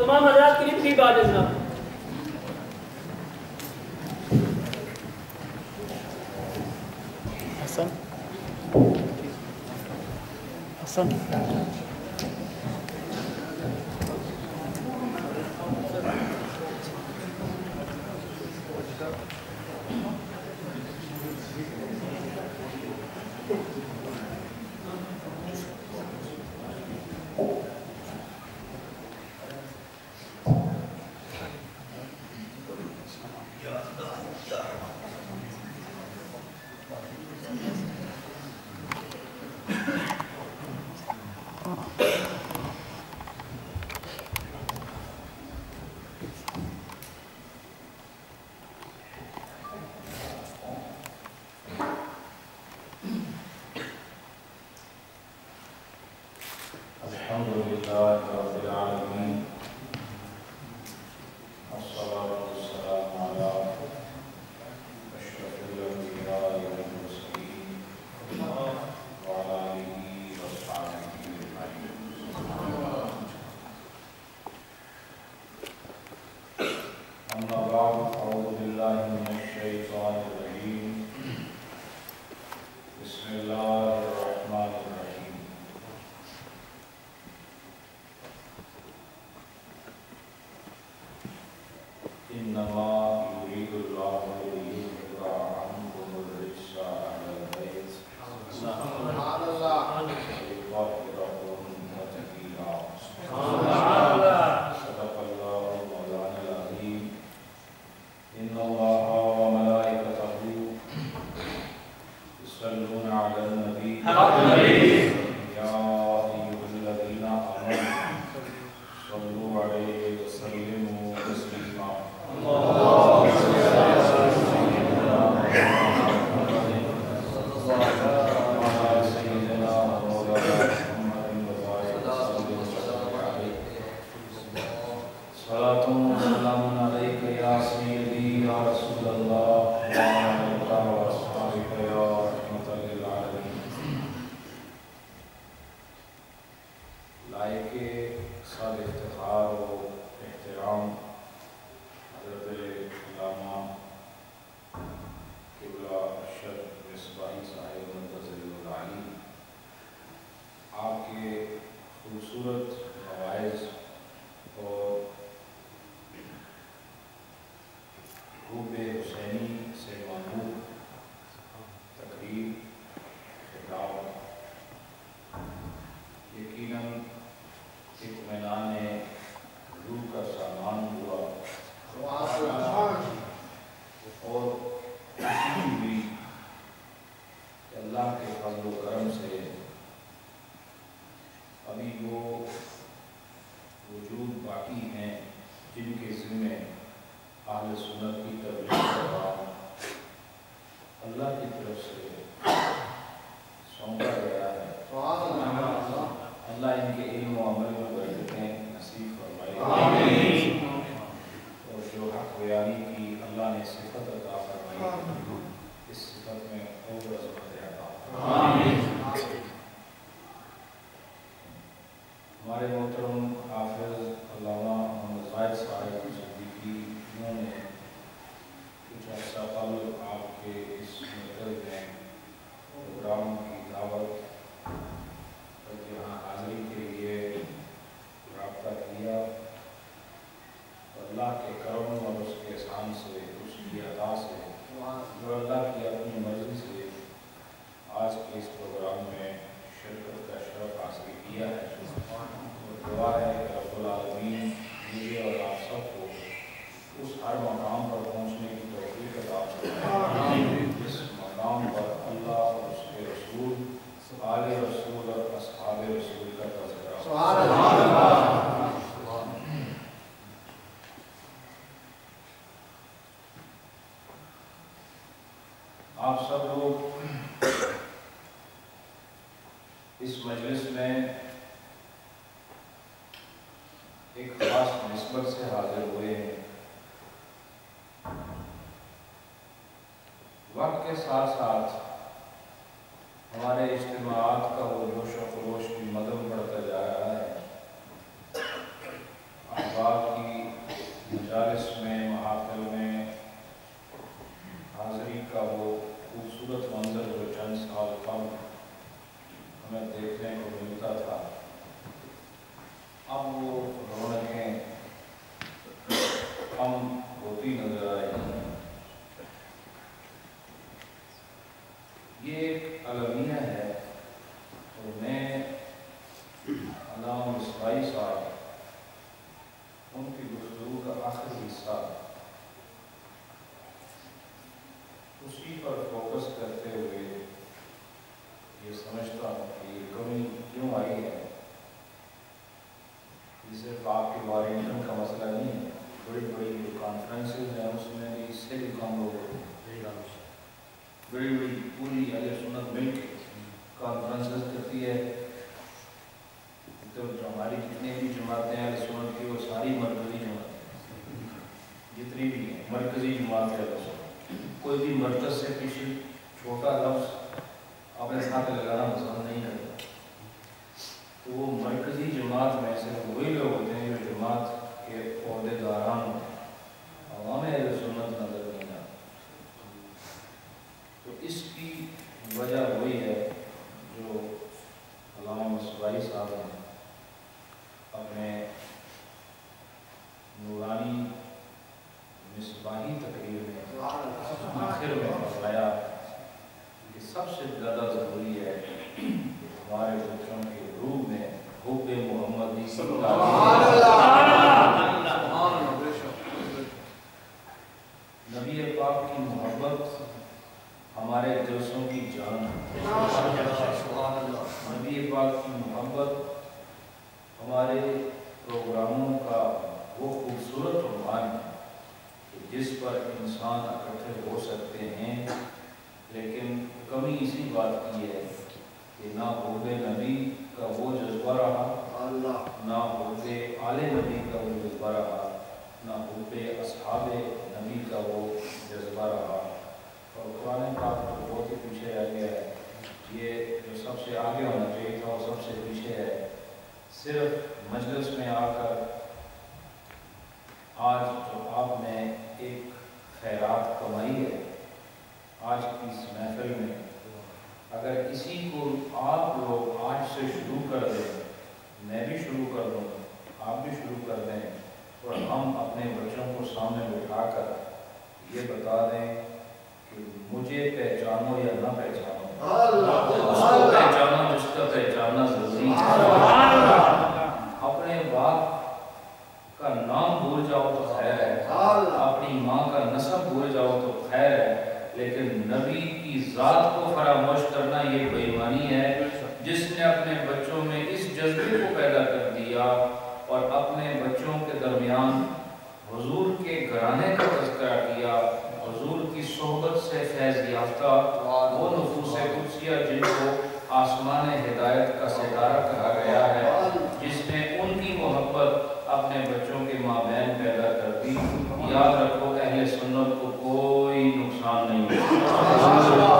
تمام حضرات کے لیے بھی بات جناب حسن कम होती नजर आ रही है। ये एक अलमिया है और मैं अल्लामा मिसबाही साहब उनकी गुफ्तगू का आखिरी हिस्सा उसी पर फोकस करते हुए ये समझता हूँ कि ये कमी क्यों आई है। ये सिर्फ आपके वारिंगटन का मसला नहीं है, बड़ी बड़ी जो कॉन्फ्रेंसेज हैं उसमें भी इससे भी कम लोग होते हैं। बड़ी बड़ी पूरी अहले सुन्नत मिल के कॉन्फ्रेंसेज करती है, तो जो हमारी जितनी भी जमातें हैं अहले सुन्नत की वो सारी मरकज़ी जमातें जितनी भी हैं मरकज़ी जमात है। कोई भी मरकज़ से किसी छोटा लफ्ज़ अपने साथ लगाना पसंद नहीं करता। तो वो मरकज़ी जमात में से वही लोग होते हैं जो जमात के ओहदेदारान अवाम अहले सुन्नत नज़र नहीं आते। तो इसकी वजह वही है जो अल्लामा मिसबाही साहब ने अपने नूरानी मिसबाही तकरीर में आखिर में फरमाया कि सबसे ज़्यादा ज़रूरी है हमारे बच्चों के रूह में हुब्बे मोहम्मदी नबी पाक की मोहब्बत हमारे जलसों की जान, नबी पाक की मोहब्बत हमारे प्रोग्रामों का वो खूबसूरत उन्वान है जिस पर इंसान इकट्ठे हो सकते हैं। लेकिन कमी इसी बात की है कि ना हुब्बे नबी का वो जज्बा रहा, ना हुब्बे आले नबी का वो जज्बा रहा, ना हुब्बे अस्हाबे नबी का वो जज्बा रहा। और कुरान पाक तो बहुत ही पीछे रह गया है। ये जो सबसे आगे होना चाहिए था वो सबसे पीछे है। सिर्फ मजलिस में आकर आज जो आपने एक खैरात कमाई है, आज की इस महफिल में अगर किसी को आप लोग आज से शुरू कर दें, मैं भी शुरू कर दूँ, आप भी शुरू कर दें और हम अपने बच्चों को सामने बिठाकर ये बता दें कि मुझे पहचानो या ना पहचानो, उसको पहचानो जिसका पहचानना जरूरी है। अपने बाप का नाम भूल जाओ तो खैर है, अपनी माँ का नस्ब भूल जाओ तो खैर है, लेकिन नबी की ज़ात को फरामोश करना ये बेईमानी है। जिसने अपने बच्चों में इस जज्बे को पैदा कर दिया और अपने बच्चों के दरमियान हुजूर के घराने का तज़किरा किया, हुजूर की सोहबत से फैज़ याफ्ता वो नफूस कुदसिया जिनको आसमान हिदायत का सितारा कहा गया है, जिसने उनकी मोहब्बत अपने बच्चों के माबैन पैदा कर दी। याद रखो अहले सुन्नत को कोई नुकसान नहीं है।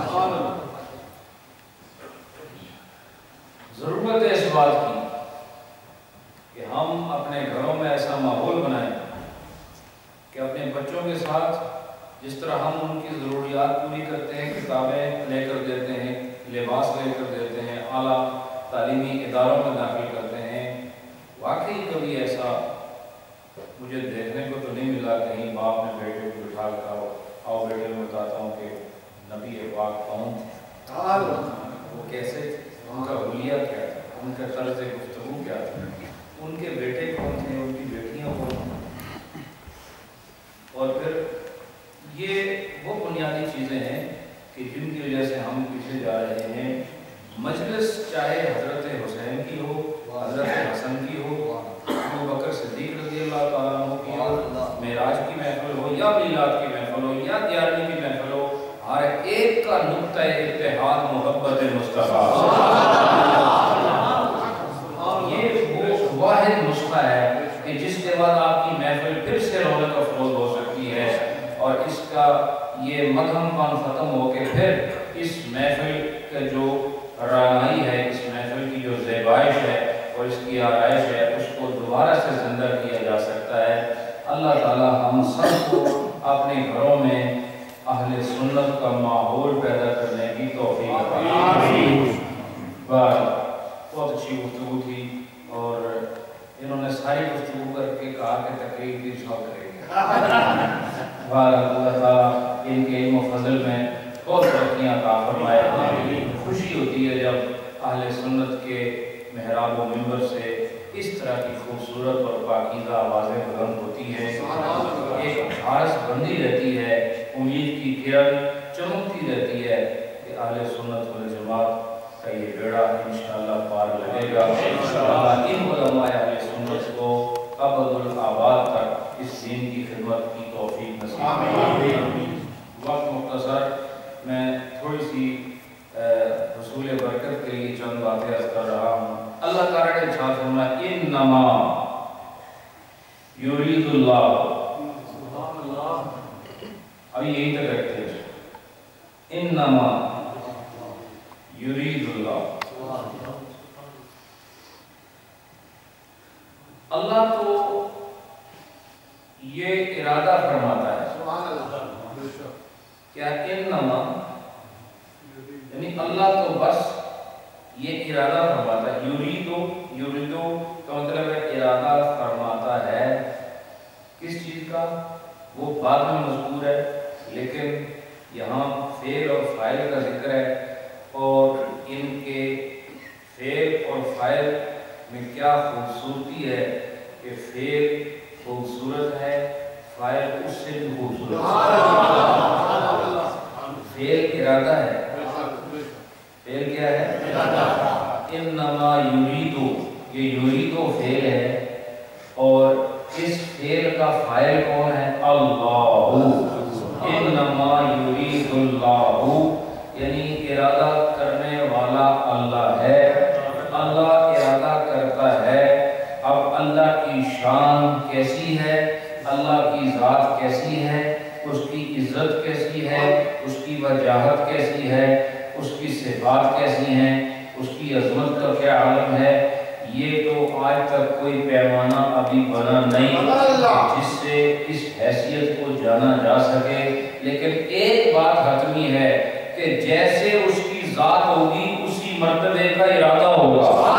जरूरत है इस बात की कि हम अपने घरों में ऐसा माहौल बनाएं कि अपने बच्चों के साथ जिस तरह हम उनकी ज़रूरियात पूरी करते हैं, किताबें लेकर देते हैं, लिबास लेकर देते हैं, आला तालीमी इदारों में दाखिल करते हैं, वाकई कभी ऐसा मुझे देखने को तो नहीं मिला कहीं बाप ने बेटे को बिठा कर आओ बेटे में बताता हूँ कि नबी पाक कौन थे, वो कैसे थे, उनका हुलिया क्या था, उनका तर्ज गुफ्तगू क्या था, उनके बेटे कौन थे, उनकी बेटियाँ कौन थी। और फिर ये वो बुनियादी चीज़ें हैं कि जिनकी वजह से हम पीछे जा रहे हैं। मजलिस चाहे हज़रत हुसैन की हो, हज़रत हसन की हो, अबू बकर सिद्दीक़ रज़ियल्लाहु ताला अन्हु की हो, मेराज की महफिल हो या मीलाद की महफिल हो या ग्यारहवीं की महफिल हो, हर एक का नुक्ता इत्तेहाद मोहब्बत मुस्तफ़ा, ये वो वाहिद नुस्खा है कि जिसके बाद आपकी महफिल फिर से रौनक अफरोज हो सकती है और इसका ये मगहमपन ख़त्म हो के फिर इस महफिल का जो रानाई है, इस महफिल की जो ज़ेबाइश है और इसकी आराइश है, उसको दोबारा से ज़िंदा किया जा सकता है। अल्लाह ताला हम सबको अपने घरों में अहले सुन्नत का माहौल पैदा करने की तौफीक अता फरमाए। बहुत अच्छी गुफ्तगू थी और इन्होंने सारी गुफ्तगू करके कहा कि तकरीर की शौक करेगी। اللہ تعالیٰ ان کے علم و فضل میں بہت ترقیاں عطا فرمائے. خوشی ہوتی ہے جب اہل سنت کے محراب و منبر سے اس طرح کی خوبصورت اور پاکیزہ آوازیں بلند ہوتی ہیں. ایک خاص بندی رہتی ہے, امید کی کرن چمکتی رہتی ہے کہ اہل سنت والجماعت کا یہ بیڑا انشاءاللہ پار لگے گا. ان علماء اہل سنت کو ابد الآباد تک اس دین کی خدمت کی توفیق نصیب فرمائے. وقت مختصر, میں تھوڑی سی حصول برکت کے لیے چند باتیں عرض کر رہا ہوں. اللہ تعالیٰ نے ارشاد فرمایا انما یرید اللہ, ابھی یہی تک رکھتے ہیں, انما یرید اللہ. اللہ تو یہ ارادہ فرماتا ہے کیا انما, یعنی اللہ تو بس یہ ارادہ فرماتا ہے. یریدو کا مطلب ہے ارادہ فرماتا ہے کس چیز کا, وہ بعد میں مذکور ہے, لیکن یہاں فعل اور فاعل کا ذکر ہے, اور ان کے فعل اور فاعل میں کیا خوبصورتی ہے کہ فعل خوبصورت ہے, فاعل اس سے بھی خوبصورت ہے. فعل ارادہ ہے, فعل کیا ہے ارادہ. انما یریدو, یہ یریدو فعل ہے, اور اس فعل کا فاعل کون ہے, اللہ. انما یرید اللہ, یعنی ارادہ کرنے والا اللہ ہے, اللہ ارادہ کرتا ہے. اب اللہ کی شان کیسی ہے, اللہ کی ذات کیسی ہے, اس کی عزت کیسی ہے, اس کی وجاہت کیسی ہے, اس کی صفات کیسی ہیں, اس کی عظمت کا کیا عالم ہے, یہ تو آج تک کوئی پیمانہ ابھی بنا نہیں جس سے اس حیثیت کو جانا جا سکے. لیکن ایک بات حتمی ہے کہ جیسے اس کی ذات ہوگی اسی مرتبے کا ارادہ ہوگا.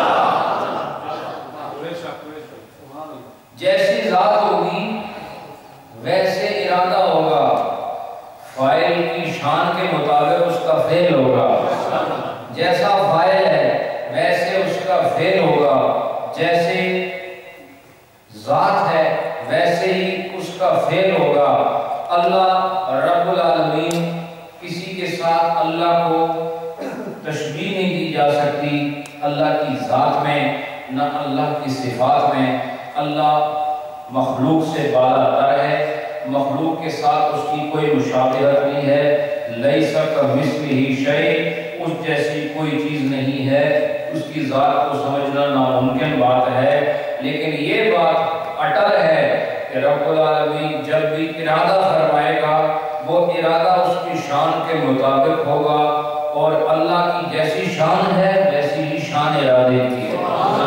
جیسی ذات ہوگی ویسے ارادہ ہوگا, فاعل کی شان کے مطابق اس کا فعل ہوگا. جیسا فاعل ہے ویسے اس کا فعل ہوگا, جیسے ذات ہے ویسے ہی اس کا فعل ہوگا. اللہ رب العالمین, کسی کے ساتھ اللہ کو تشبیہ نہیں کی جا سکتی اللہ کی ذات میں نہ اللہ کی صفات میں. اللہ مخلوق سے بالا تر ہے, مخلوق کے ساتھ اس کی کوئی مشابہت نہیں ہے. لیس کمثلہ شیء, اس جیسی کوئی چیز نہیں ہے. اس کی ذات کو سمجھنا ناممکن بات ہے, لیکن یہ بات اٹل ہے کہ رب العالمین جب بھی ارادہ فرمائے گا وہ ارادہ اس کی شان کے مطابق ہوگا, اور اللہ کی جیسی شان ہے ویسی ہی شان ارادے کی ہے.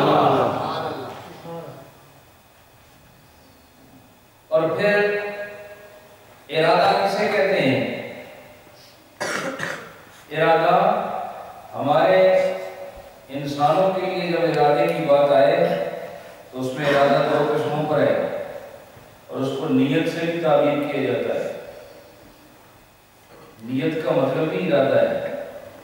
اور پھر ارادہ کسے کہتے ہیں؟ ارادہ ہمارے انسانوں کے لیے جب ارادے کی بات آئے تو اس میں ارادہ دو قسموں پر ہے, اور اس کو نیت سے بھی تعبیر کیا جاتا ہے. نیت کا مطلب ہی ارادہ ہے,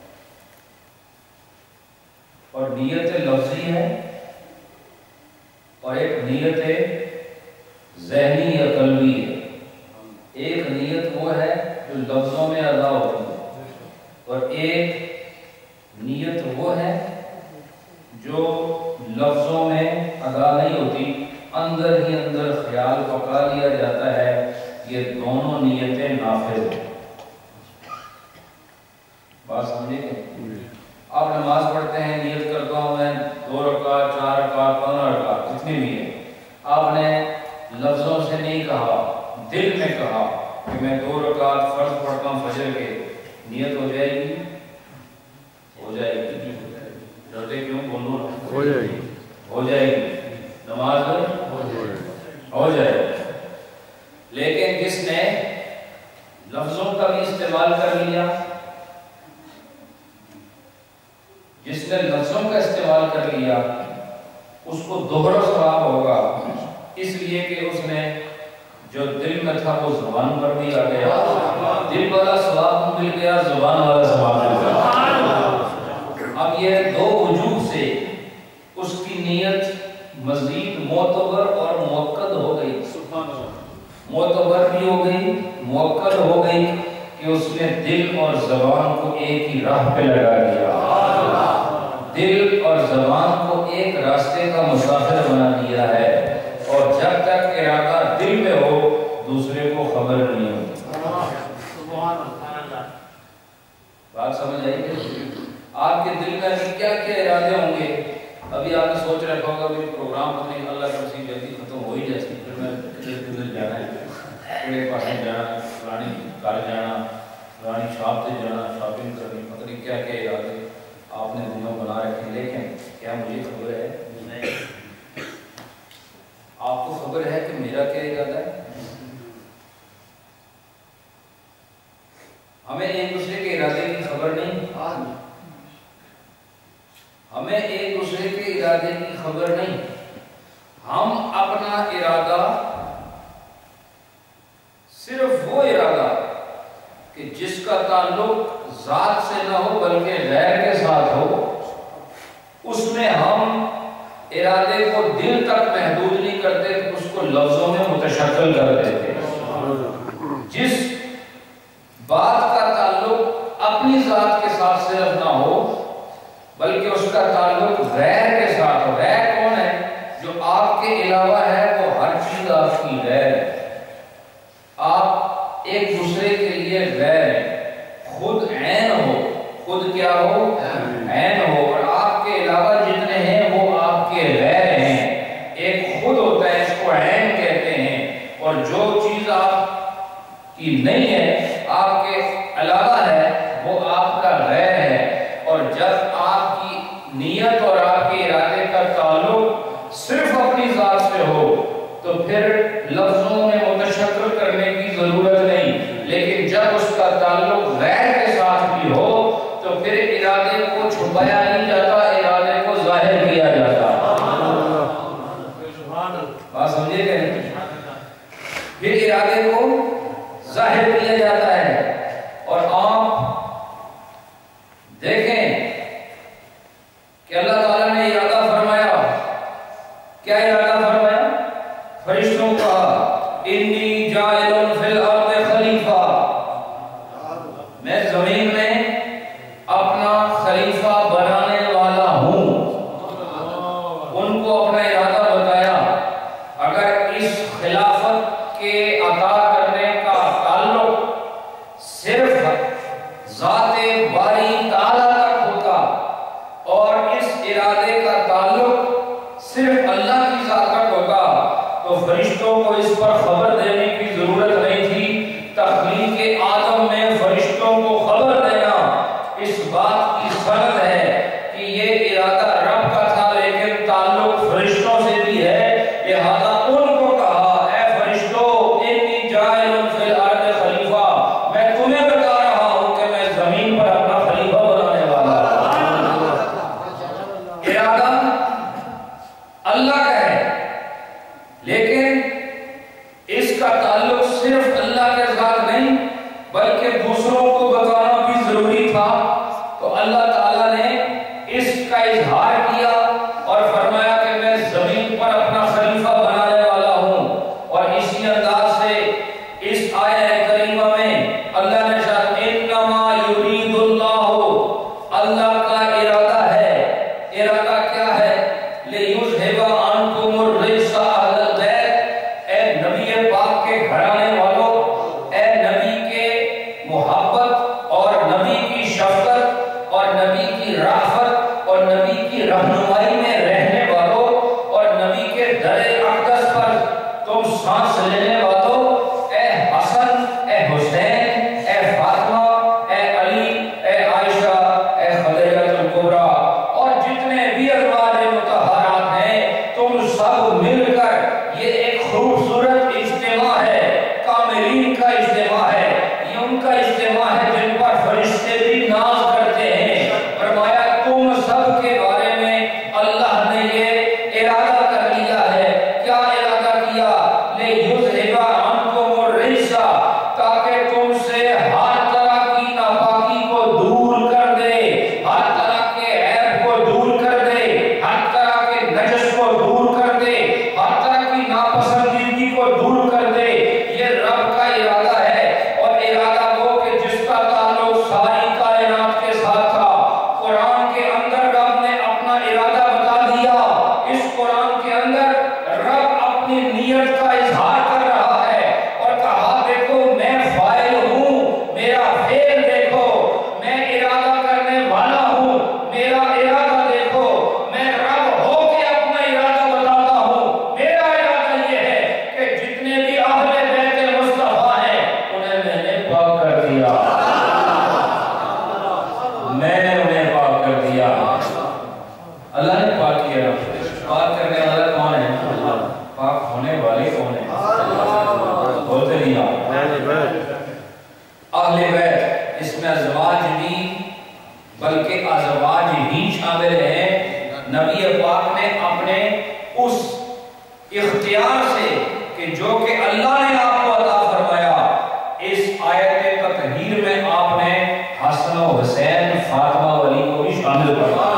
اور نیت لفظی ہے اور ایک نیت ذہنی یا قلبی ہے. ایک نیت وہ ہے جو لفظوں میں ادا ہوتی ہے, اور ایک نیت وہ ہے جو لفظوں میں ادا نہیں ہوتی, اندر ہی اندر خیال پکا لیا جاتا ہے. یہ دونوں نیتیں نافذ ہیں. بات سمجھے گے؟ آپ نماز پڑھتے ہیں, نیت کرتا ہوں میں 2 رکعت 4 رکعت 15 رکعت جتنی بھی ہے, آپ نے لفظوں سے نہیں کہا, دل میں کہا کہ میں 2 رکعت فرض پڑھتا ہوں فجر کے, نیت ہو جائے گی, ہو جائے گی. ڈرتے کیوں, بولو نا, ہو جائے گی, ہو جائے گی, نماز ہو جائے گی. لیکن جس نے لفظوں کا بھی استعمال کر لیا, جس نے لفظوں کا استعمال کر لیا اس کو دوہرا ثواب ہوگا, اس لیے کہ اس نے جو دل میں تھا وہ زبان پر بھی آ گیا، دل والا ثواب مل گیا، زبان والا ثواب مل گیا۔ اب یہ دو وجوہ سے اس کی نیت مزید معتبر اور موقد ہو گئی، معتبر بھی ہو گئی، موقد ہو گئی کہ اس نے دل اور زبان کو ایک ہی راہ پہ لگا دیا، دل اور زبان کو ایک راستے کا مسافر بنا دیا ہے، اور جب تک ارادہ دل میں ہو دوسرے کو خبر نہیں ہوتی۔ بات سمجھ آئی کہ آپ کے دل میں کیا کیا ارادے ہوں گے؟ ابھی آپ نے سوچ رکھا ہوگا کہ پروگرام اپنے اللہ کا مسیح جلدی ختم ہو ہی جیسی، پھر میں کدھر جانا ہے، کڑے پاس جانا، فلانی گھر جانا، فلانی شاپ سے جانا، شاپنگ کرنی، پتہ نہیں کیا کیا ارادے آپ نے دنوں بنا رکھے۔ لیکن کیا مجھے خبر ہے؟ آپ کو خبر ہے کہ میرا کیا ارادہ ہے؟ ہمیں ایک دوسرے کے ارادے کی خبر نہیں، ہمیں ایک دوسرے کے ارادے کی خبر نہیں۔ ہم اپنا ارادہ، صرف وہ ارادہ کہ جس کا تعلق ذات سے نہ ہو بلکہ غیر کے ساتھ ہو، اس میں ہم ارادے کو دل تک محدود نہیں کرتے، اس کو لفظوں میں متشکل کر دیتے۔ جس بات کا تعلق اپنی ذات کے ساتھ صرف نہ ہو بلکہ اس کا تعلق غیر کے ساتھ ہو۔ غیر کون ہے؟ جو آپ کے علاوہ ہے، وہ ہر چیز آپ کی غیر ہے۔ آپ ایک دوسرے کے لیے غیر ہیں، خود عین ہو، خود کیا ہو؟ عین ہو، اور آپ کے علاوہ جتنے ہیں وہ آپ کے غیر ہیں۔ ایک خود ہوتا ہے، اس کو عین کہتے ہیں، اور جو چیز آپ کی نہیں ہے، آپ کے علاوہ ہے، وہ آپ کا غیر ہے۔ اور جب آپ کی نیت اور آپ کے ارادے کا تعلق صرف اپنی ذات سے ہو تو پھر لفظوں میں متشکل کرنے کی ضرورت نہیں، لیکن جب اس کا تعلق غیر کے ساتھ بھی ہو تو پھر ارادے کو چھپایا نہیں جاتا، ارادے کو ظاہر کیا جاتا۔ بات سمجھے گئے؟ پھر ارادے کو ظاہر کیا جاتا ہے۔ اور آپ دیکھیں کہ اللہ تعالیٰ نے ارادہ فرمایا، کیا ارادہ فرمایا؟ فرشتوں کا انی جاعل فی الارض خلیفہ، میں زمین میں اپنا خلیفہ بنانے والا ہوں۔ ان کو اپنا ارادہ بتایا۔ اگر اس خلافت کے عطا کرنے کا تعلق صرف ذات باری تعالیٰ تک ہوتا اور اس ارادے کا تعلق صرف اللہ کی ذات تک ہوتا تو فرشتوں کو اس پر خبر دینے کی ضرورت نہیں تھی۔ تخلیق آدم میں فرشتوں کو خبر دینا اس بات کی سند ہے کہ یہ ارادہ رب کا تھا، لیکن تعلق فرشتوں سے بھی ہے، لہذا ان کو کہا اے فرشتوں انی جاعل فی الارض خلیفہ، میں تمہیں بتا رہا ہوں کہ میں زمین پر اپنا خلیفہ بنانے والا ہوں۔ ارادہ اللہ کا ہے، لیکن اس کا تعلق صرف اللہ کے ساتھ نہیں بلکہ دوسروں کو بتانا بھی ضروری تھا، تو اللہ تعالیٰ نے اس کا اظہار کیا اور فرمایا کہ میں زمین پر اپنا خلیفہ بنانے والا ہوں۔ اور اسی انداز سے اس آیہ کریمہ میں اللہ نے شاہد انما یرید اللہ کا ارادہ ہے۔ ارادہ کیا ہے؟ لیذہب عنکم قرآن کے اندر رب اپنی نیت کا اظہار کر رہا ہے اور کہا دیکھو میں فاعل ہوں، میرا فعل دیکھو، میں ارادہ کرنے والا ہوں، میرا ارادہ دیکھو، میں رب ہو کے اپنا ارادہ بتاتا ہوں۔ میرا ارادہ یہ ہے کہ جتنے بھی اہل بیت مصطفیٰ ہیں انہیں میں نے پاک کر دیا، میں نے انہیں پاک کر دیا۔ اللہ نے پاک کیا۔ پاک کرنے والا کون ہے؟ پاک ہونے والے کون ہیں؟ بولتے نہیں آپ؟ اہل بیت، اس میں ازواج بھی بلکہ ازواج ہی شامل ہیں۔ نبی پاک نے اپنے اس اختیار سے کہ جو کہ اللہ نے آپ کو عطا فرمایا، اس آیت تطہیر میں آپ نے حسن و حسین، فاطمہ و علی کو بھی شامل کرا۔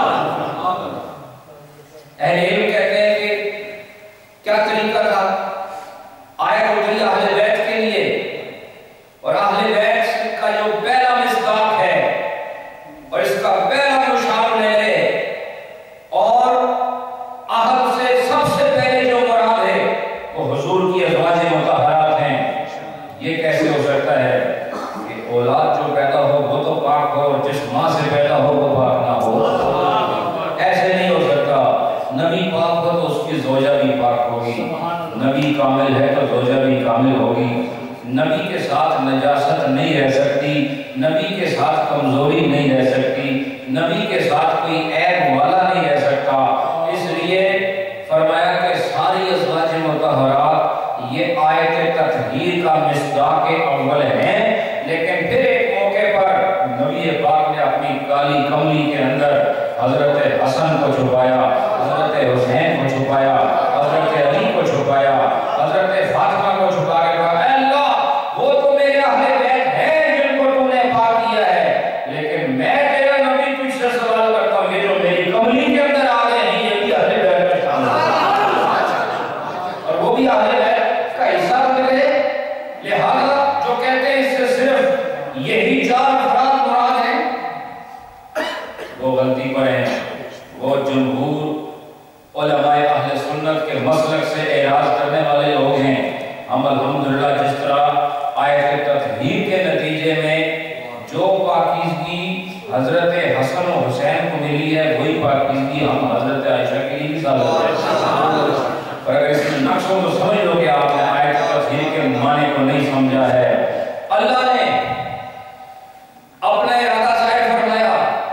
اہل علم کہتے ہیں کہ کیا طریقہ تھا آیت اجلی اہل بیت کے لیے، اور اہل بیت کا جو پہلا مصداق ہے اور اس کا پہلا مشار لے لے، اور اہل سے سب سے پہلے جو مراد ہے وہ حضور کی ازواج مطہرات ہیں۔ یہ کیسے ہو سکتا ہے کہ اولاد جو پیدا ہو وہ تو پاک ہو اور جس ماں سے پیدا ہو وہ پاک نہ ہو؟ ایسے نہیں ہو سکتا۔ نبی پاک ہو تو اس کی زوجہ بھی پاک ہوگی، نبی کامل ہے تو زوجہ بھی کامل ہوگی، نبی کے ساتھ نجاست نہیں رہ سکتی، نبی کے ساتھ کمزوری نہیں رہ سکتی، نبی کے ساتھ کوئی عیب والا نہیں رہ سکتا۔ اس لیے فرمایا کہ ساری ازواج مطہرات یہ آیت تطہیر کا مصداق اول ہیں، لیکن پھر ایک موقع پر نبی پاک نے اپنی کالی کملی کے اندر حضرت حسن کو چھپایا، حضرت حسین کو چھپایا، حضرت علی کو چھپایا، حضرت فاطمہ کو چھپا کے کہا اے اللہ وہ تو میرے اہل بیت ہیں جن کو تم نے پاک کیا ہے، لیکن میں تیرا نبی تجھ سے سوال کرتا ہوں یہ جو میری کملی کے اندر آ گئے ہیں یہ بھی اہل بیت میں شامل ہیں اور وہ بھی اہل بیت کا حصہ بن گئے۔ لہذا جو کہتے ہیں اس سے صرف یہی چار افراد مراد ہیں وہ غلطی پر ہیں۔ وہ جمہور علماء اہل سنت کے مسلک سے اعراض کرنے والے لوگ ہیں۔ ہم الحمدللہ جس طرح آیت تطہیر کے نتیجے میں جو پاکیزگی حضرت حسن و حسین کو ملی ہے وہی پاکیزگی ہم حضرت عائشہ کے لیے بھی ثابت ہے۔ اور اگر اس میں نقص ہو تو سمجھ لو کہ آپ نے آیت تطہیر کے معنی کو نہیں سمجھا ہے۔ اللہ نے اپنا ارادہ ظاہر فرمایا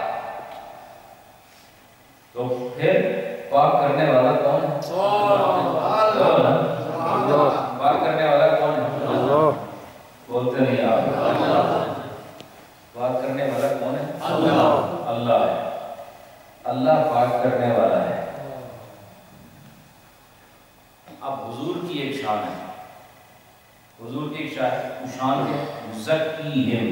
تو پھر پاک کرنے والا کون ہے؟ پاک کرنے والا کون ہے؟ بولتے نہیں آپ؟ پاک کرنے والا کون ہے؟ اللہ ہے۔ اللہ پاک کرنے والا ہے۔ اب حضور کی ایک شان ہے، حضور کی ایک شان ہے زکیہم،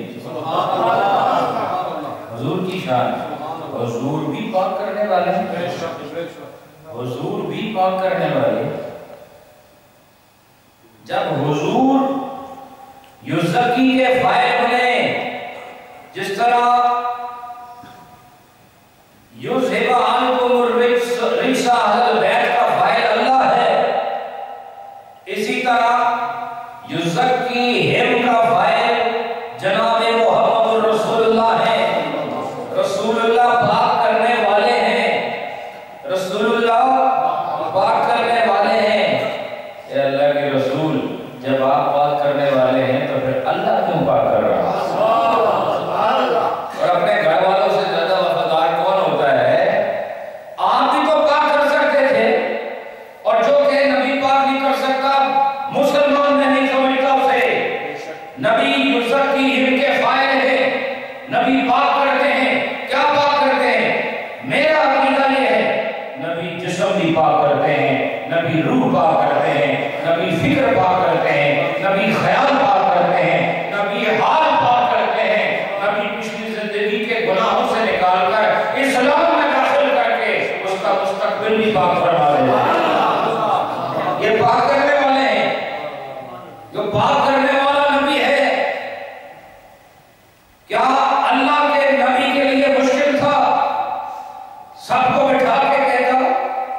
حضور کی شان ہے۔ حضور بھی پاک کرنے والے ہیں، حضور بھی پاک کرنے والے۔ جب حضور یزکی کے فائل بنے، جس طرح یذہب عنکم الرجس اہل بیت کا فائل اللہ ہے، اسی طرح یزکیہم کا فائل جناب محمد رسول اللہ ہے۔ رسول اللہ پاک کرنے والے ہیں، رسول اللہ پاک کرنے والے ہیں۔ اے اللہ کے رسول جب آپ پاک کرنے والے ہیں تو پھر اللہ کیوں پاک کر رہا ہے؟ اور اپنے گھر والوں سے زیادہ وفادار کون ہوتا ہے؟ آپ بھی تو پاک کر سکتے تھے، اور جو کہ نبی پاک نہیں کر سکتا مسلمان میں نہیں سمجھتا اسے۔ نبی یزکیہم کے فائل ہیں، نبی پاک کرتے ہیں۔ کیا پاک کرتے ہیں؟ میرا عقیدہ یہ ہے نبی جسم بھی پاک کرتے ہیں، نبی روح پاک کرتے ہیں، نبی فکر پاک کرتے ہیں، نبی خیال پاک کرتے ہیں، نبی حال پاک کرتے ہیں، نبی پچھلی زندگی کے گناہوں سے نکال کر اسلام میں داخل کر کے اس کا مستقبل بھی پاک فرما دیتے ہیں۔ یہ پاک کرنے والے ہیں۔ جو پاک کرنے والا نبی ہے، کیا اللہ کے نبی کے لیے مشکل تھا سب کو بٹھا کے کہتا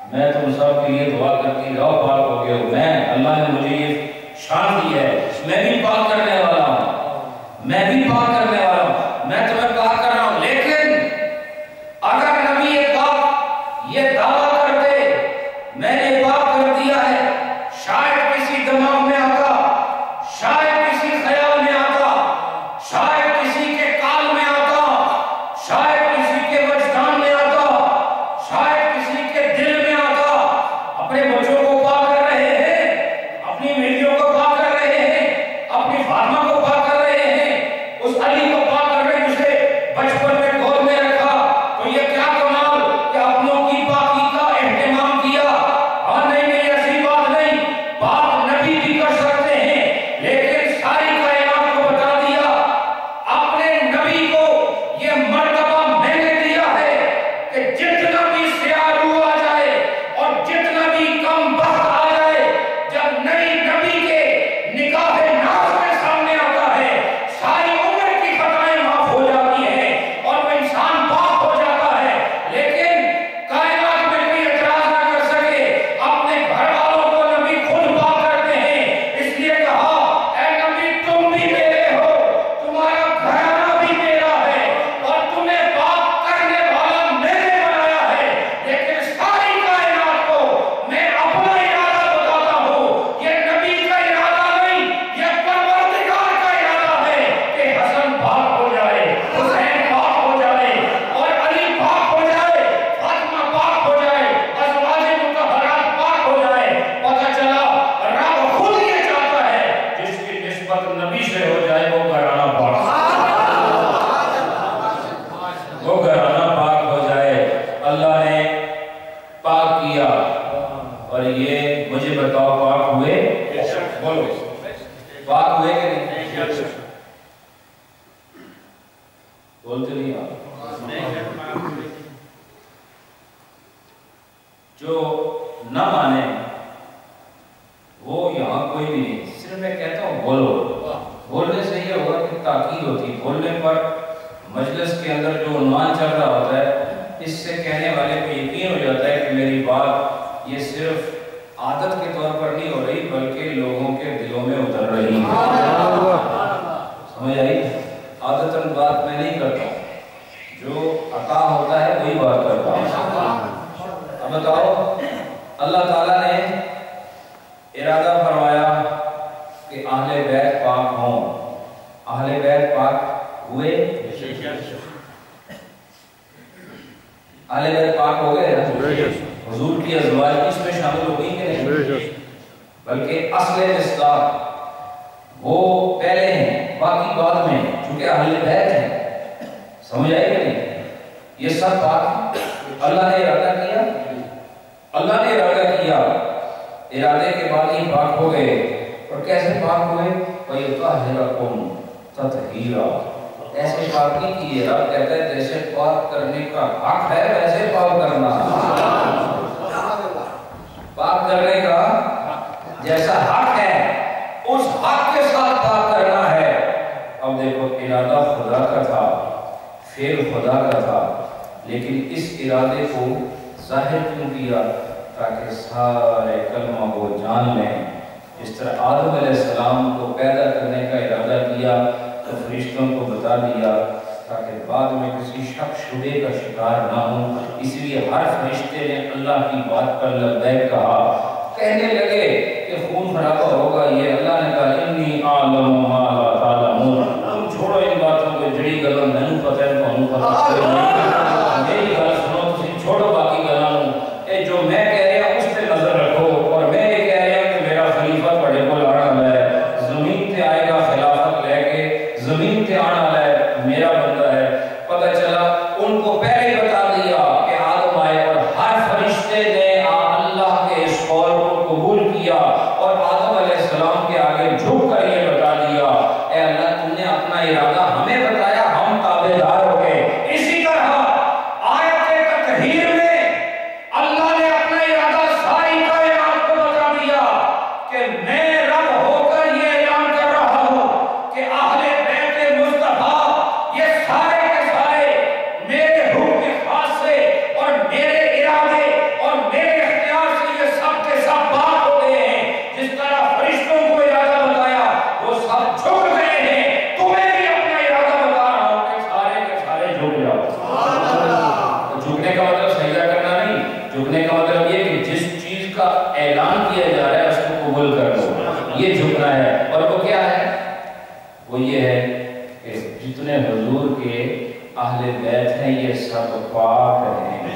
میں تم سب کے لیے دعا کرتی رہو پاک ہو گئے ہو. میں اللہ نے مجھے یہ شان دی ہے, میں بھی پاک کرنے والا ہوں, میں بھی پاک کرنے والا ہوں, میں تمہیں پاک کر رہا ہوں. لیکن اگر نبی پاک یہ دعویٰ کرتے میں نے پاک کر دیا ہے, شاید کسی دماغ میں آتا, شاید کسی خیال میں آتا, شاید کسی کے کال میں آتا, شاید کسی کے وجدان میں آتا, شاید کسی کے دل میں آتا. اپنے بچوں کو پاک کر رہے ہیں, اپنی بیٹیوں کو پاک کر رہے ہیں, اپنی فاطمہ کو پاک کر رہے ہیں, اس علی کو پاک کر رہے ہیں جسے بچپن میں گود میں رکھا. تو یہ کیا کمال کہ اپنوں کی پاکی کا اہتمام کیا. ہاں نہیں نہیں ایسی بات نہیں, پاک نبی بھی کر سکتے ہیں, لیکن ساری کائنات کو بتا دیا. اپنے نبی کو یہ مرتبہ میں نے دیا ہے کہ جتنا بھی سیاہ روح آ جائے اور جتنا بھی کم بخت آ جائے, جب نئی نبی کے نکاح ناز میں سامنے آتا ہے, ساری عمر کی خطائیں معاف ہو جاتی ہیں اور وہ انسان پاک ہو جاتا ہے. لیکن کائنات میں کوئی اعتراض نہ کر سکے, اپنے گھر والوں کو نبی خود پاک کرتے ہیں. اس لیے کہا اے نبی تم بھی میرے ہو, تمہارا گھرانہ بھی میرا ہے اور تمہیں پاک کرنے والا میں نے بنایا ہے. لیکن ساری کائنات کو میں اپنا ارادہ بتاتا ہوں, یہ نبی کا ارادہ نہیں, یہ پروردگار کا ارادہ ہے کہ حسن پاک ہو جائے, حسین پاک ہو جائے اور علی پاک ہو جائے, فاطمہ پاک ہو جائے, ازواج مطہرات پاک ہو جائے. پتہ چلا رب خود یہ چاہتا ہے جس کی نسبت نبی سے ہو جائے وہ گھرانہ پاک, وہ گھرانہ پاک ہو جائے. اللہ نے پاک کیا. اور یہ مجھے بتاؤ پاک ہوئے؟ بولو پاک ہوئے کہ نہیں؟ بولتے نہیں آپ. جو نہ مانے وہ یہاں کوئی بھی نہیں. صرف میں کہتا ہوں بولو, بولنے سے یہ ہوگا کہ تاکید ہوتی. بولنے پر مجلس کے اندر جو عنوان چل رہا ہوتا ہے, اس سے کہنے والے کو یقین ہو جاتا ہے کہ میری بات یہ صرف عادت کے طور پر نہیں ہو رہی بلکہ لوگوں کے دلوں میں اتر رہی ہے. سمجھ آئی؟ عادتاً بات میں نہیں کرتا ہوں, جو عطا ہوتا ہے وہی بات کرتا ہوں. اب بتاؤ, اللہ تعالیٰ نے ارادہ فرمایا کہ اہل بیت پاک ہوں. اہل بیت پاک ہوئے؟ اہل بیت پاک ہو گئے. حضور کی ازواج بھی اس میں شامل ہو گئی کہ نہیں؟ بلکہ اصل مصداق وہ پہلے ہیں, باقی بعد میں, چونکہ اہل بیت ہیں. سمجھ آئے کہ نہیں؟ یہ سب پاک اللہ نے ارادہ کیا, اللہ نے ارادہ کیا, ارادے کے بعد ہی پاک ہو گئے. اور کیسے پاک ہوئے؟ وَيُطَهِّرَكُمْ تَطْهِيرًا. ایسے پاک نہیں کی ہے, رب کہتا ہے جیسے پاک کرنے کا حق ہے ویسے پاک کرنا. پاک کرنے کا جیسا حق ہے اس حق کے ساتھ پاک کرنا ہے. اب دیکھو, ارادہ خدا کا تھا, فعل خدا کا تھا, لیکن اس ارادے کو ظاہر کیوں کیا؟ تاکہ سارے کلمہ کو جان لیں. جس طرح آدم علیہ السلام کو پیدا کرنے کا ارادہ کیا تو فرشتوں کو بتا دیا تاکہ بعد میں کسی شک شبے کا شکار نہ ہوں. اس لیے ہر فرشتے نے اللہ کی بات پر لبیک کہا. کہنے لگے کہ خون خرابہ ہوگا, یہ اللہ نے کہا انی اعلم ما لا تعلمون. تم چھوڑو ان باتوں کو, جڑی گلوں میں نے پتہ ہے تمہیں پتہ نہیں. میری گل سنو, تم چھوڑو باقی گلاں نوں. اے جو میں کہہ رہا ہوں اس پہ نظر رکھو. اور میں یہ کہہ رہا ہوں کہ میرا خلیفہ بڑے کو لانا ہے, زمین تے آئے گا خلافت لے کے, زمین تے آنا والا ہے, میرا بندہ ہے. پتہ چلا ان کو پہلے بتا دیا کہ آدم آئے, اور ہر فرشتے نے اللہ کے اس قول کو قبول کیا اور آدم علیہ السلام کے آگے جھک کر یہ بتا دیا اے اللہ تم نے اپنا ارادہ ہمیں بتایا, ہم تابعدار ہو گئے. اسی طرح جھکنے کا مطلب یہ کہ جس چیز کا اعلان کیا جا رہا ہے اس کو قبول کر لو، یہ جھکنا ہے۔ اور وہ کیا ہے؟ وہ یہ ہے کہ جتنے حضور کے اہل بیت ہیں یہ سب پاک ہیں۔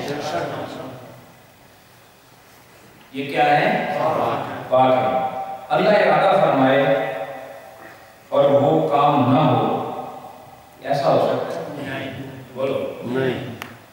یہ کیا ہے؟ پاک ہے۔ اللہ ارادہ فرمائے اور وہ کام نہ ہو، ایسا ہو سکتا ہے؟ بولو نہیں۔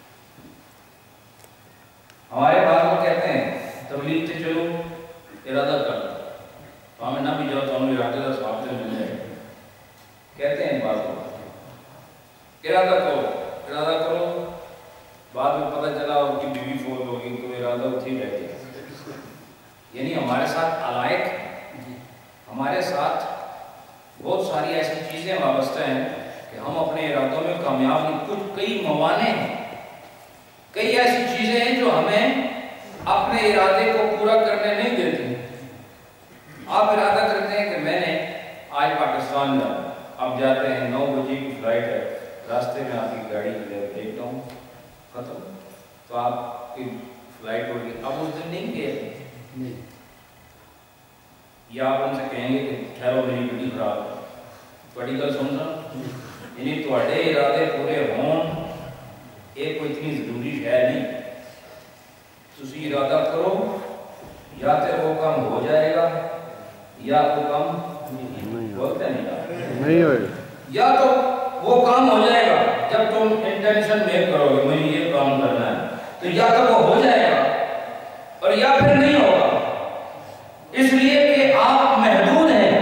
ہمارے بعض لوگ کہتے ہیں تبلیغ سے چلو ارادہ کر لو، تو ہمیں نہ بھی جاؤ تو ہمیں ارادے کا ثواب سے مل جائے گا، کہتے ہیں بعض لوگ۔ ارادہ کرو، بعد میں پتہ چلا ان کی بیوی فوت ہوگی تو ارادہ اتھی رہتی ہے۔ یعنی ہمارے ساتھ علائق، ہمارے ساتھ بہت ساری ایسی چیزیں وابستہ ہیں کہ ہم اپنے ارادوں میں کامیاب نہیں۔ کئی موانع ہیں، کئی ایسی چیزیں ہیں جو ہمیں اپنے ارادے کو پورا کرنے نہیں دیتی۔ آپ ارادہ کرتے ہیں کہ میں نے آج پاکستان جانا، اب جاتے ہیں 9 بجے کی فلائٹ ہے، راستے میں آپ کی گاڑی دیکھتا ہوں ختم، تو آپ کی فلائٹ ہوگی، اب اس دن نہیں گئے، یا آپ ان سے کہیں گے کہ ٹھہرو میری گاڑی خراب ہے، بڑی گل سن رہا، یعنی تھوڑے ارادے پورے ہون یہ کوئی اتنی ضروری ہے نہیں۔ تسی ارادہ کرو، یا تو وہ کام ہو جائے گا یا وہ کام بولتے نہیں ہوئے، یا تو وہ کام ہو جائے گا جب تم انٹینشن میک کرو گے مجھے یہ کام کرنا ہے، تو یا تو وہ ہو جائے گا اور یا پھر نہیں ہوگا، اس لیے کہ آپ محدود ہیں،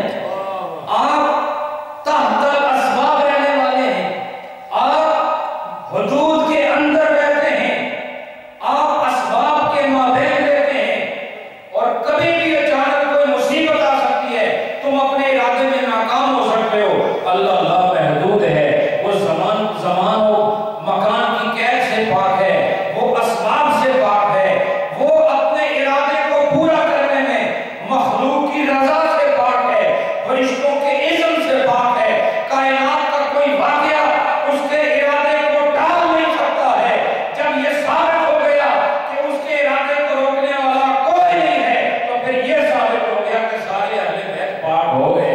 آپ تحت الاسباب رہنے والے ہیں، آپ حدود کے اندر رہتے ہیں، آپ اسباب کے مابین رہتے ہیں، اور کبھی بھی اچانک کوئی مصیبت آ سکتی ہے، تم اپنے ارادے میں ناکام ہو سکتے ہو۔ اللہ محدود ہے، وہ زمان و مکان کی قید سے پاک ہے، وہ اسباب سے پاک ہے، وہ اپنے ارادے کو پورا کرنے میں مخلوق کی رضا سے پاک ہے، فرشتوں کے اذن سے پاک ہے، کائنات کا کوئی واقعہ اس کے ارادے کو ٹال نہیں سکتا ہے۔ جب یہ ثابت ہو گیا کہ اس کے ارادے کو روکنے والا کوئی نہیں ہے، تو پھر یہ ثابت ہو گیا کہ سارے اہل بیت پاک ہو گئے۔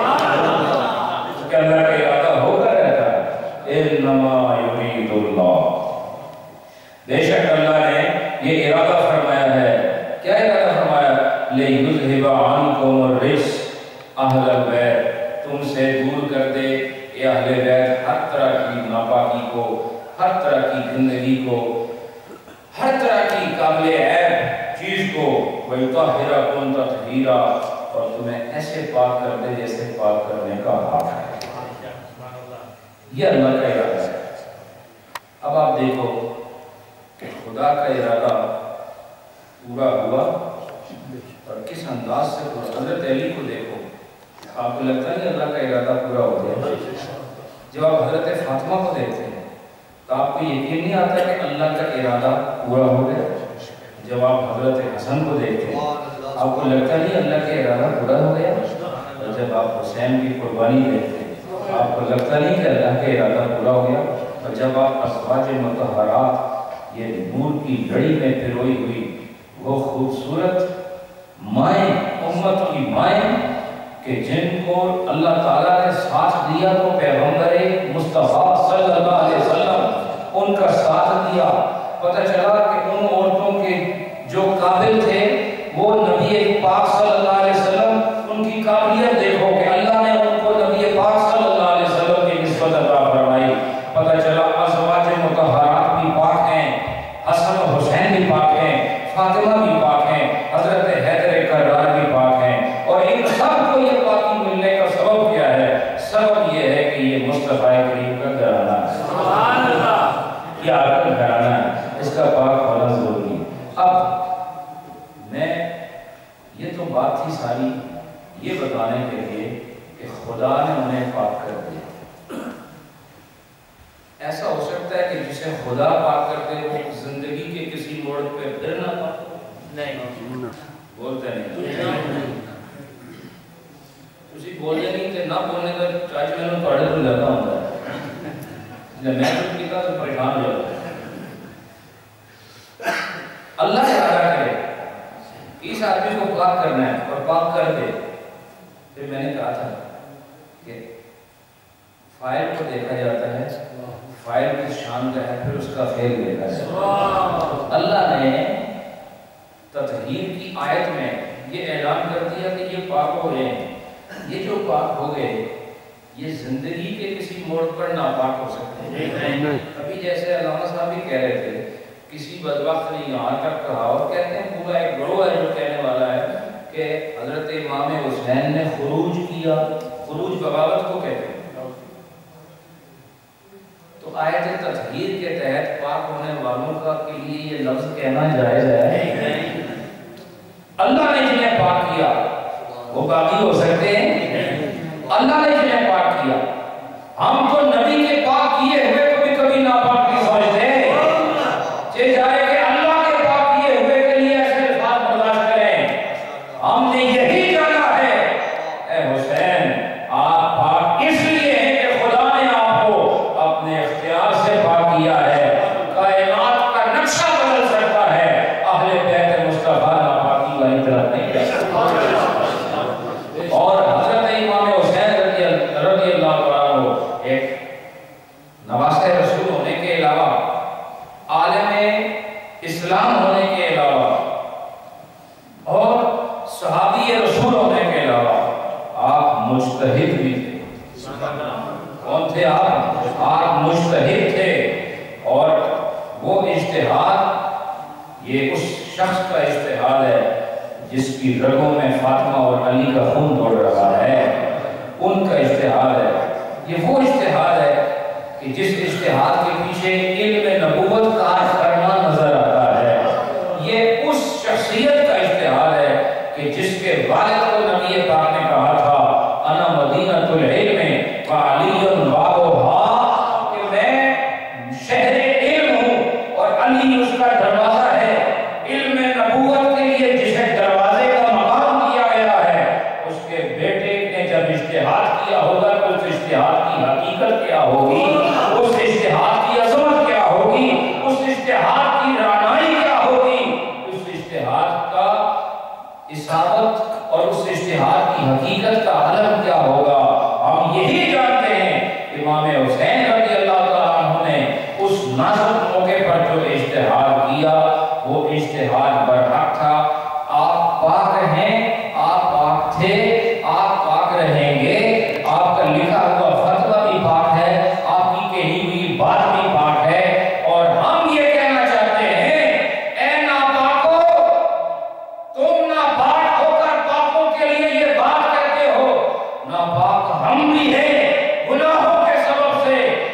کہ اللہ کا ارادہ ہو کر رہتا ہے، انما یرید اللہ، بے شک اللہ نے یہ ارادہ فرمایا ہے۔ کیا ارادہ فرمایا؟ لِيُذْهِبَ عَنْكُمُ الرِّجْسَ اہل البیت، تم سے دور کر دے اے اہل بیت ہر طرح کی ناپاکی کو، ہر طرح کی گندگی کو، ہر طرح کی قابل عیب چیز کو، وَيُطَهِّرَكُمْ تَطْهِيرًا، اور تمہیں ایسے پاک کر دے جیسے پاک کرنے کا حق ہے۔ یہ اللہ کا ارادہ ہے۔ اب آپ دیکھو کہ خدا کا ارادہ پورا ہوا اور کس انداز سے ہوا۔ حضرت علی کو دیکھو، آپ کو لگتا ہے کہ اللہ کا ارادہ پورا ہو گیا؟ جب آپ حضرت فاطمہ کو دیکھتے ہیں تو آپ کو یقین نہیں آتا کہ اللہ کا ارادہ پورا ہو گیا؟ جب آپ حضرت حسن کو دیکھتے ہیں آپ کو لگتا نہیں اللہ کا ارادہ پورا ہو گیا؟ اور جب آپ حسین کی قربانی دیکھتے ہیں آپ کو لگتا نہیں کہ اللہ کا ارادہ پورا ہو گیا؟ اور جب آپ ازواج مطہرات یہ نور کی لڑی میں پروئی ہوئی وہ خوبصورت مائیں، امت کی مائیں کہ جن کو اللہ تعالیٰ نے ساتھ دیا تو پیغمبر مصطفیٰ صلی اللہ علیہ وسلم ان کا ساتھ دیا، پتہ چلا کہ ان عورتوں کے جو قابل تھے وہ نبی پاک صلی اللہ علیہ وسلم، ان کی قابلیت دیکھو کہ اللہ نے ان کو نبی پاک صلی اللہ علیہ وسلم کی نسبت عطا فرمائی۔ پتہ چلا ازواج مطہرات بھی پاک ہیں، حسن و حسین بھی پاک ہیں، فاطمہ بھی پاک ہیں، حضرت حیدر کرار بھی پاک ہیں، اور ان سب کو یہ پاکی ملنے کا سبب کیا ہے؟ سبب یہ ہے کہ یہ مصطفیٰ کریم کا گھرانہ ہے، سبحان اللہ، یہ آپ کا گھرانہ ہے، اس کا پاک ہونا ضروری ہے۔ اب میں یہ تو بات تھی ساری یہ بتانے کے لیے کہ خدا نے انہیں پاک کر دیا۔ ایسا ہو سکتا ہے کہ جسے خدا پاک کر دے وہ زندگی کے کسی موڑ پہ پھر نہ پاک ہو؟ نہیں، بولتے نہیں، اسی بولنے نہیں تھے، نہ بولنے کا چاچ میں نے پڑھے تو لگا ہوتا ہے، جب میں کچھ کیا تو پریشان ہو جاتا ہے۔ اللہ اس آدمی کو پاک کرنا ہے اور پاک کر دے. پھر میں نے کہا تھا کہ فائل کو دیکھا جاتا ہے، فائل کس شان کا ہے، پھر اس کا فعل دیکھا جاتا ہے. اللہ نے تطہیر کی آیت میں یہ اعلان کر دیا کہ یہ پاک ہو گئے ہیں. یہ جو پاک ہو گئے یہ زندگی کے کسی موڑ پر ناپاک ہو سکتے ہیں. ابھی جیسے علامہ صاحب بھی کہہ رہے تھے کسی بدبخت نے یہاں تک کہا، اور کہتے ہیں پورا ایک گروہ ہے جو کہنے والا ہے کہ حضرت امام حسین نے خروج کیا. خروج بغاوت کو کہتے ہیں. تو آیت تطہیر کے تحت پاک ہونے والوں کا کے لیے یہ لفظ کہنا جائز ہے. اللہ نے جنہیں پاک کیا وہ باقی ہو سکتے ہیں. اللہ نے جنہیں پاک کیا. ہم تو نبی کے پاک کیے ہوئے کو بھی کبھی ناپاک نہیں سمجھتے. یہ جائے کہ اللہ کے پاک کیے ہوئے کے لیے ایسے الفاظ برداشت کریں. ہم نے یہی جانا ہے اے حسین آپ پاک اس لیے ہیں کہ خدا نے آپ کو اپنے اختیار سے پاک کیا ہے. کائنات کا نقشہ بدل سکتا ہے، اہل بیت مصطفیٰ ناپاکی والی طرف نہیں جا سکتا. اور حضرت امام حسین رضی اللہ عنہ ایک نواسہ رسول ہونے کے علاوہ، عالم اسلام ہونے کے علاوہ اور صحابی رسول ہونے کے علاوہ آپ مجتہد بھی تھے. کون تھے آپ؟ آپ مجتہد تھے. اور وہ اجتہاد یہ اس شخص کا اجتہاد ہے جس کی رگوں میں فاطمہ اور علی کا خون دوڑ رہا ہے. ان کا اجتہاد ہے. یہ وہ اجتہاد ہے کہ جس اجتہاد کے پیچھے علم نبوت کار کرنا نظر آتا ہے. یہ اس شخصیت کا اجتہاد ہے کہ جس کے والد کو نبی پاک نے کہا تھا انا مدینۃ العلم وعلی بابها، کہ میں شہر علم ہوں اور علی اس کا دروازہ ہے. علم نبوت کے لیے جسے دروازے کا مقام دیا گیا ہے، اس کے بیٹے نے جب اجتہاد کیا ہوگا تو اس اجتہاد کی حقیقت کیا ہوگی، اس اجتہاد کی عظمت کیا ہوگی، اس اجتہاد کی رعنائی کیا ہوگی، اس اجتہاد کا اصابت اور اس اجتہاد کی حقیقت کا علم کیا ہوگا. ہم یہی جانتے ہیں امام حسین رضی اللہ تعالیٰ عنہ نے اس نازک موقع پر جو اجتہاد کیا وہ اجتہاد برحق تھا. آپ پاک ہیں، آپ پاک تھے، آپ پاک رہیں گے. آپ کا لکھا ہوا فتویٰ بھی پاک ہے، آپ کی کہی ہوئی بات بھی پاک ہے. اور ہم یہ کہنا چاہتے ہیں اے ناپاکو، تم ناپاک ہو کر پاکوں کے لیے یہ بات کرتے ہو. ناپاک ہم بھی ہیں گناہوں کے سبب سے،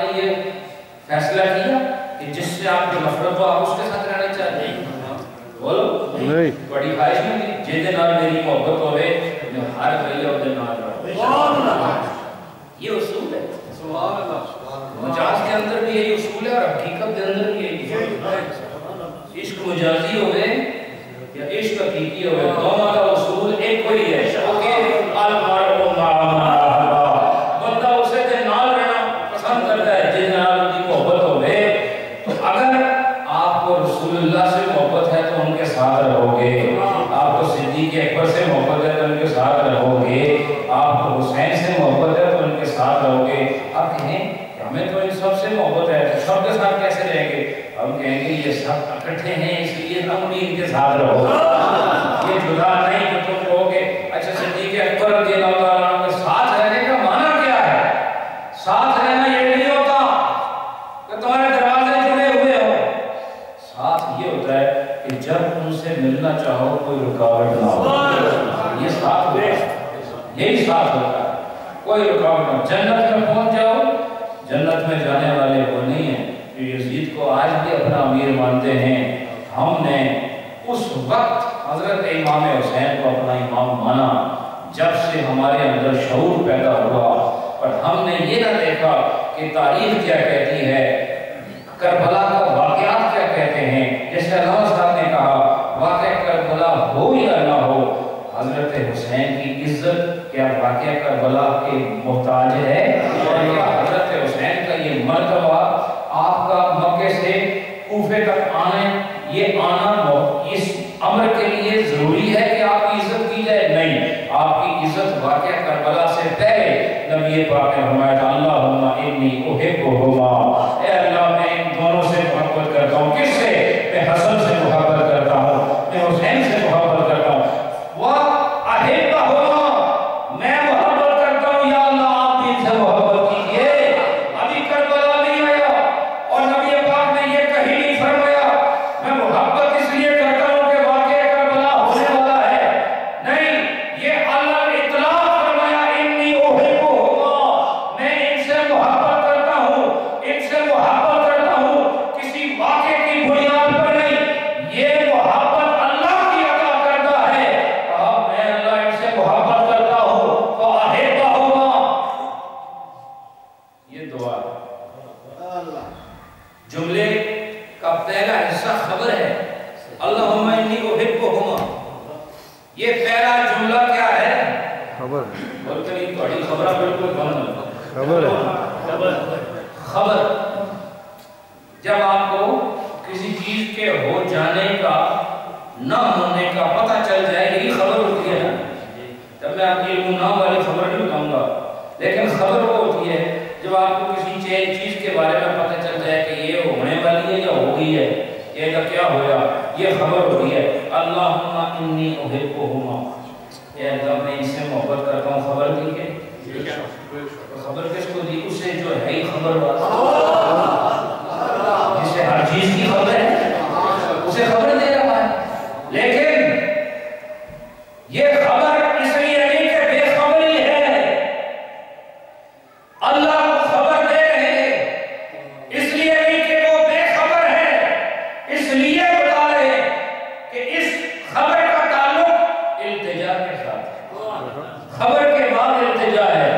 نے یہ فیصلہ کیا کہ جس سے آپ کی نفرت ہو آپ اس کے ساتھ رہنا چاہتے ہیں؟ بولو نہیں، بڑی خواہش نہیں جن دن آپ میری محبت ہوئے میں ہر بھائی اور دن نہ رہا. یہ اصول ہے. مجاز کے اندر بھی یہی اصول ہے اور حقیقت کے اندر بھی یہی اصول ہے. عشق مجازی ہوئے یا عشق حقیقی ہوئے دونوں کا اصول ایک کوئی ہے کہ المرء مع من احب. بندہ اسے دے نال رہنا پسند کرتا ہے جن نال ان کی محبت ہوئے. تو اگر آپ کو رسول اللہ سے محبت ہے تو ان کے ساتھ رہو گے. آپ کو صدیق اکبر سے محبت ہے تو ان کے ساتھ رہو گے. آپ کو حسین سے محبت ہے تو ان کے ساتھ رہو گے. آپ کہیں کہ ہمیں تو ان سب سے محبت ہے تو سب کے ساتھ کیسے رہیں گے؟ ہم کہیں گے یہ سب اکٹھے ہیں اس لیے تم بھی ان کے ساتھ رہو. یہ جدا نہیں کہ تم کہو گے اچھا صدیق اکبر رضی اللہ عنہ کے ساتھ رہنے کا معنی کیا ہے؟ ساتھ رہنا یہ نہیں ہوتا کہ تمہارے دروازے جڑے ہوئے ہو. ساتھ یہ ہوتا ہے کہ جب ان سے ملنا چاہو کوئی رکاوٹ نہ ہو. یہ ساتھ ہوتا ہے. یہی ساتھ ہوتا ہے. کوئی رکاوٹ نہ. جنت میں پہنچ جاؤ. جنت میں جانے والے وہ نہیں ہیں جو یزید کو آج بھی اپنا امیر مانتے ہیں. ہم نے اس وقت حضرت امام حسین کو اپنا امام مانا جب سے ہمارے اندر شعور پیدا ہوا. اور ہم نے یہ نہ دیکھا کہ تاریخ کیا کہتی ہے, کربلا کا واقعات کیا کہتے ہیں. جیسے علامہ صاحب نے کہا واقعہ کربلا ہو یا نہ ہو, حضرت حسین کی عزت کیا واقعہ کربلا کے محتاج ہے؟ حضرت حسین کا یہ مرتبہ آپ کا مکے سے کوفے تک یہ آنا اس امر کے لیے ضروری ہے کہ آپ کی عزت کی جائے؟ نہیں. آپ کی عزت واقعہ کربلا سے پہلے نبی پاک نے فرمایا اللہم انی احبہما, اے اللہ میں ان دونوں سے محبت کرتا ہوں. کس سے؟ میں حسن سے محبت کرتا ہوں, میں حسین سے محبت کرتا ہوں. وَأَحِبَّهُمَا, میں محبت کرتا ہوں یا اللہ آپ بھی ان سے محبت کیجئے. ابھی کربلا نہیں آیا اور نبی پاک نے یہ کہیں نہیں فرمایا میں محبت اس لیے کرتا ہوں کہ واقعہ کربلا ہونے والا ہے. نہیں, یہ اللہ نے اطلاع فرمایا انی احبہما, میں ان سے محبت کرتا ہوں. ان سے محبت کرتا ہوں کسی واقعے کی بنیاد پر نہیں. یہ محبت اللہ کی عطا کردہ ہے. میں اللہ ان سے محبت کرتا ہوں. فَأَحِبَّهُمَا, یہ دعا ہے. جملے کا پہلا حصہ خبر ہے اللہم انی احبہما. یہ پہلا جملہ کیا ہے؟ خبر. بولتے نہیں تھوڑی خبرہ بالکل بند خبر ہے. خبر جب آپ کو کسی چیز کے ہو جانے کا نہ ہونے کا پتہ چل جائے یہی خبر ہوتی ہے نا. جب میں آپ کی علم نہ والی خبر نہیں بتاؤں گا, لیکن خبر وہ ہوتی ہے جب آپ کو کسی چیز کے بارے میں پتہ چل جائے کہ یہ ہونے والی ہے یا ہو گئی ہے, یہ کا کیا ہوا, یہ خبر ہوتی ہے. اللہم انی احبہما, اے اللہ میں ان سے محبت کرتا ہوں. خبر دی ہے. خبر کس کو دی؟ اسے جو ہے ہی خبر جسے ہر چیز کی خبر ہے اسے خبر دے رہا ہے. لیکن یہ خبر اس لیے نہیں کہ بے خبری ہے, اللہ کو خبر دے رہے ہیں اس لیے نہیں کہ وہ بے خبر ہے, اس لیے بتا رہے کہ اس خبر کا تعلق التجا کے ساتھ ہے. خبر کے بعد التجا ہے.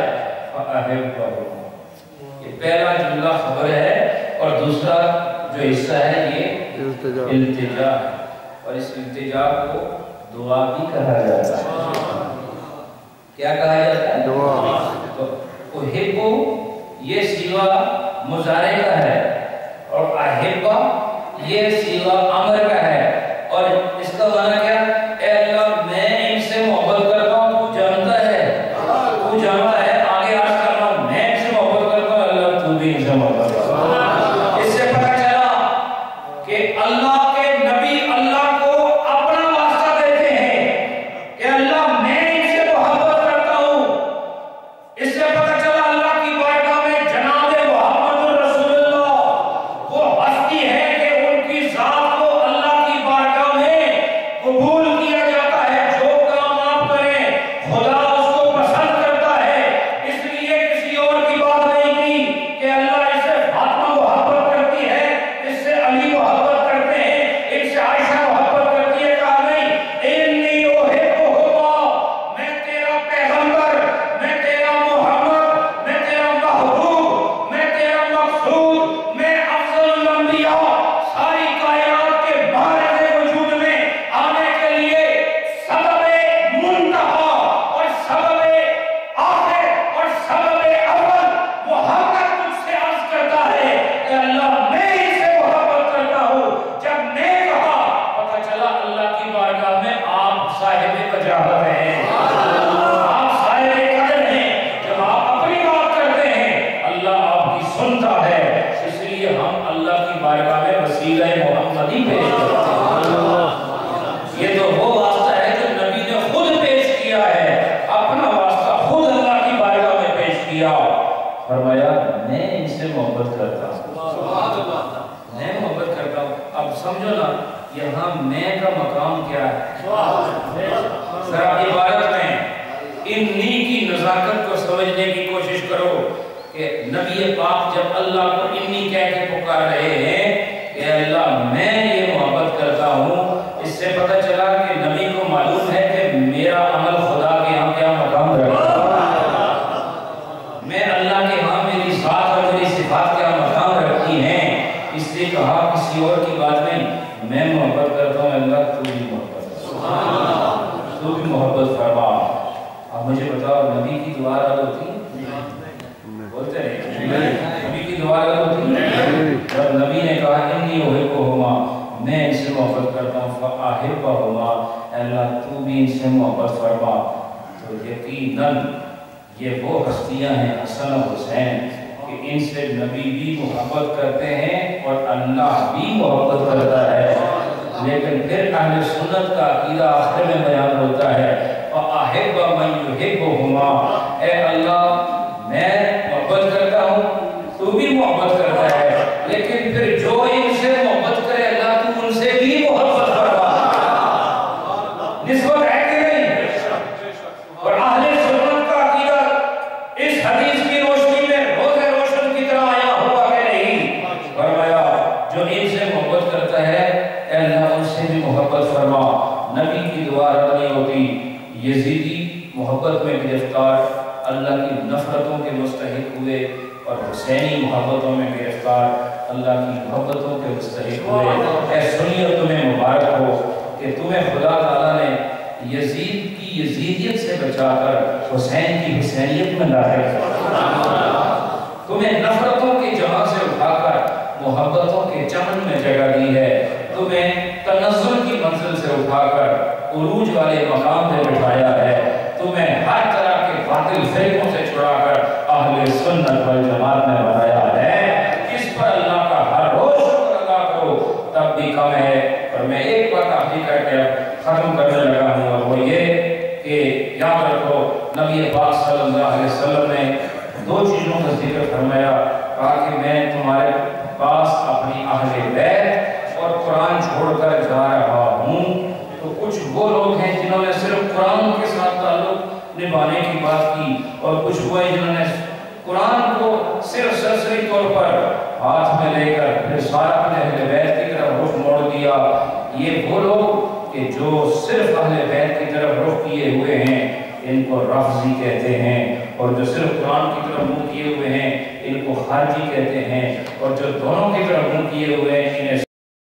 یہ پہلا جملہ خبر ہے اور دوسرا جو حصہ ہے یہ التجا ہے. اور اس التجا کو دعا بھی کہا جاتا ہے. کیا کہا جاتا ہے؟ دعا. تو احبو یہ سیغہ مضارع کا ہے اور احبہ یہ سیغہ امر کا ہے. اور اس کا معنی کیا؟ اے اللہ میں ان سے محبت کرتا ہوں, تو جانتا ہے, تو جانتا ہے. آگے عرض کر رہا ہوں میں ان سے محبت کرتا ہوں, اللہ تو بھی ان سے محبت کرتا ہوں. اس سے پتہ چلا کہ اللہ کے نبی اللہ کو اپنا واسطہ دیتے ہیں کہ اللہ میں ان سے محبت کرتا ہوں. اس سے پتہ چلا اللہ کی بارگاہ میں جناب محمد رسول اللہ وہ ہستی ہے کہ ان کی ذات کو اللہ کی بارگاہ میں قبول کیا جاتا ہے. جو کام آپ کریں خدا اس کو پسند کرتا ہے. اس لیے کسی اور کی بات نہیں کی کہ اللہ اسے لیے ہم اللہ کی بارگاہ میں وسیلہ محمدی پیش کرتے ہیں۔ یہ تو وہ واسطہ ہے جو نبی نے خود پیش کیا ہے، اپنا واسطہ خود اللہ کی بارگاہ میں پیش کیا، فرمایا میں ان سے محبت کرتا ہوں، میں محبت کرتا ہوں۔ اب سمجھو نا یہاں میں کا مقام کیا ہے؟ ذرا عبارت میں انی کی نزاکت کو سمجھنے کی کوشش کرو کہ نبی پاک جب اللہ کو انی کہہ کے پکار رہے ہیں کہ اللہ میں یہ محبت کرتا ہوں، اس سے پتہ چلا کہ نبی کو معلوم ہے کہ میرا عمل خدا کے ہاں کیا مقام رکھتا ہے، میں اللہ کے ہاں میری ذات اور میری صفات کیا مقام رکھتی ہیں، اس لیے کہا کسی اور کی بات نہیں، میں محبت کرتا ہوں اللہ تو بھی محبت کرتا، تو بھی محبت فرما۔ اب مجھے بتاؤ نبی کی دعا رد ہوتی ہے؟ بولتے رہے نبی کی دعا رد ہوتی ہے؟ جب نبی نے کہا انی احبہما، میں ان سے محبت کرتا ہوں، فاحبہما، اللہ تو بھی ان سے محبت فرما، تو یقیناً یہ وہ ہستیاں ہیں حسن و حسین کہ ان سے نبی بھی محبت کرتے ہیں اور اللہ بھی محبت کرتا ہے۔ لیکن پھر اہل سنت کا عقیدہ آخر میں بیان ہوتا ہے وَأَحِبَّ مَن يُحِبُّهُمَا، اے اللہ میں محبت کرتا ہوں تو بھی محبت کرتا ہے، لیکن پھر جو ان سے محبت کرے اللہ تو ان سے بھی محبت کرتا ہے، نسبت ہے کہ نہیں؟ اور اہل سنت کا عقیدہ اس حدیث کی روشنی میں روز روشن کی طرح آیا ہوگا کہ نہیں؟ فرمایا جو ان سے محبت کرتا ہے اے اللہ ان سے بھی محبت فرما۔ نبی کی دعا رد نہیں ہوتی۔ یزیدی محبت میں گرفتار اللہ کی نفرتوں کے مستحق ہوئے اور حسینی محبتوں میں گرفتار اللہ کی محبتوں کے مستحق ہوئے۔ اے سنیو تمہیں مبارک ہو کہ تمہیں خدا تعالیٰ نے یزید کی یزیدیت سے بچا کر حسین کی حسینیت میں داخل کیا، تمہیں نفرتوں کی جگہ سے اٹھا کر محبتوں کے چمن میں جگہ دی ہے، تمہیں تنزل کی منزل سے اٹھا کر عروج والے مقام پہ بٹھایا ہے، تمہیں ہر طرح کے باطل فرقوں سے چھڑا کر اہل سنت والجماعت میں بنایا ہے۔ اس پر اللہ کا ہر روز شکر ادا کرو تب بھی کم ہے۔ اور میں ایک بات آخری کر کے ختم کرنے لگا ہوں اور وہ یہ کہ یاد رکھو نبی پاک صلی اللہ علیہ وسلم نے دو چیزوں کا ذکر فرمایا، کہا کہ میں تمہارے پاس اپنی اہل بیت اور قرآن چھوڑ کر جا رہا ہوں۔ تو کچھ وہ لوگ ہیں جنہوں نے صرف قرآن کے ساتھ تعلق نبھانے کی بات کی، اور کچھ وہ ہیں جنہوں نے قرآن کو صرف سرسری طور پر ہاتھ میں لے کر پھر سارا اپنے اہل بیت کی طرف رخ موڑ دیا۔ یہ وہ لوگ کہ جو صرف اہل بیت کی طرف رخ کیے ہوئے ہیں ان کو رافضی کہتے ہیں، اور جو صرف قرآن کی طرف منہ کیے ہوئے ہیں ان کو خارجی کہتے ہیں، اور جو دونوں کی طرف منہ کیے ہوئے ہیں انہیں